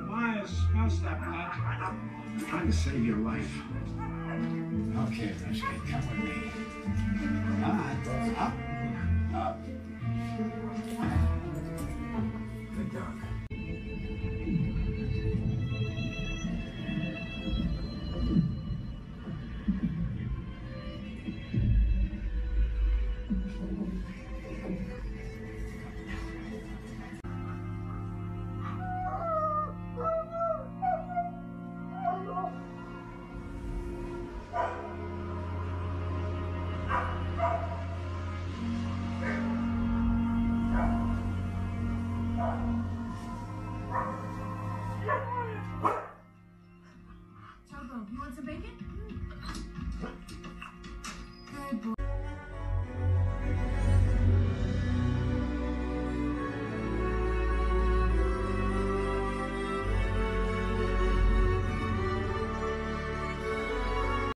Myers, smell step, bud. I'm trying to save your life. Okay, Husky, come with me. Come on, up, up.